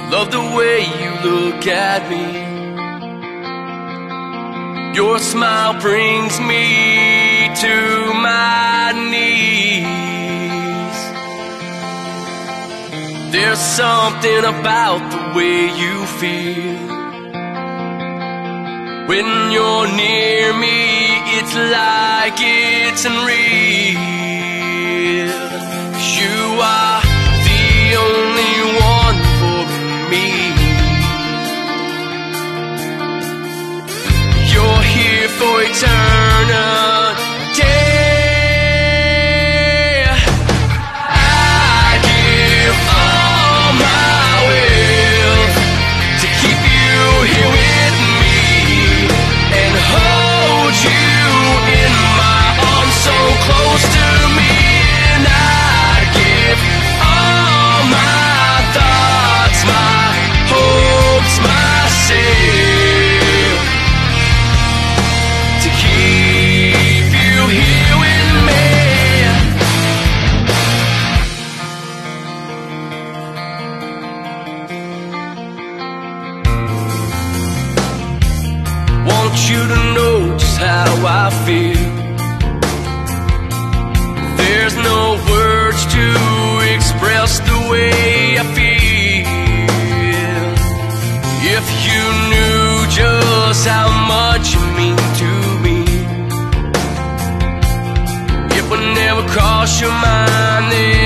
Love the way you look at me. Your smile brings me to my knees. There's something about the way you feel. When you're near me, it's like it's unreal. 'Cause you are the only one for me. You're here for eternity. I give all my will to keep you here with me and hold you in my arms so close to me. And I give all my thoughts, my hopes, myself to keep you here with me. Want you to know just how I feel. There's no words to express the way I feel. If you knew just how much you mean to me, it would never cross your mind that